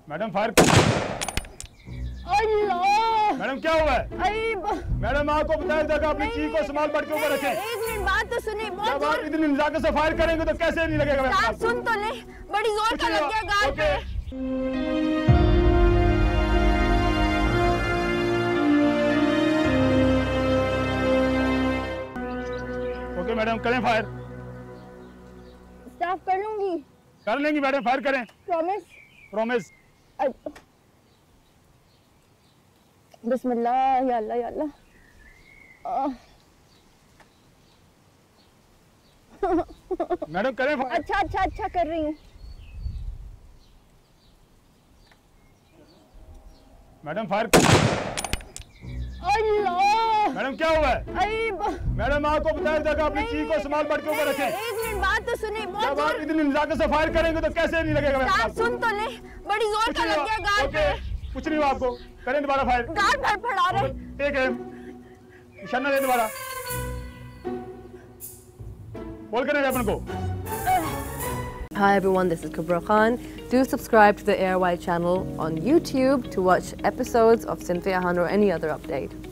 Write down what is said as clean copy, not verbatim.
Madam fire. अल्लाह madam क्या हुआ है? मैडम आपको बताया था कि अपनी चीज को संभाल पड़ के ऊपर रखें। एक मिनट बात तो सुनिए। जब आप इतनी नजाकत से फायर करेंगे तो कैसे नहीं लगेगा? आप सुन तो ले, बड़ी जोर का लग गया गाल पे। ओके मैडम करें फायर। स्टाफ कर लूंगी। कर लेंगी मैडम, फायर करें। प्रॉमिस? प्रॉमिस। बिस्मिल्लाह या अल्लाह या अल्लाह। मैडम करें फायर। अच्छा अच्छा अच्छा कर रही हूँ। Madam fire. अल्लाह मैडम क्या हुआ है? मैडम आपको बताया था कि अपनी चीज को संभाल पड़ के ऊपर रखें। एक मिनट बात तो सुनिए। जब आप इतनी नजाकत से फायर करेंगे तो कैसे नहीं लगेगा? आप सुन तो ले, बड़ी जोर का लग गया गाल पे। कुछ नहीं हुआ आपको, करें दोबारा फायर। गाल फड़फड़ा रहे। ठीक है, निशाना दे दोबारा। बोल करें अपन को। Hi everyone, this is Kubra Khan. Do subscribe to the ARY channel on YouTube to watch episodes of Cynthia Han or any other update.